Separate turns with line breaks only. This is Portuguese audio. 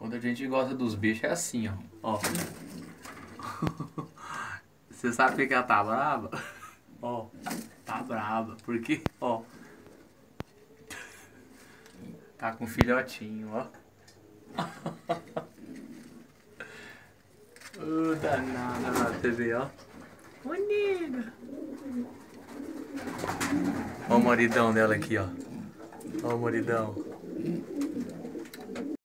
Quando a gente gosta dos bichos é assim, ó. Ó. Você sabe por que ela tá brava? Ó, tá brava. Porque, ó. Tá com um filhotinho, ó. Danada lá, você vê, ó. Ô, nega. Ó o moridão dela aqui, ó. Ó o moridão.